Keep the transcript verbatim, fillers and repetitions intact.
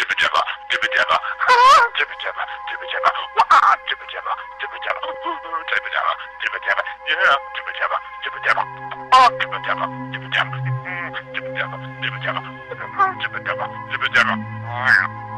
jibber jabber, jibber jabber, ah, jibber jabber, jibber jabber, wah, jibber jabber, jibber jabber, jibber jabber, jibber jabber, yeah, jibber jabber, jibber jabber, ah, jibber jabber, jibber jabber, mm, jibber jabber, jibber jabber, jibber jabber, jibber jabber.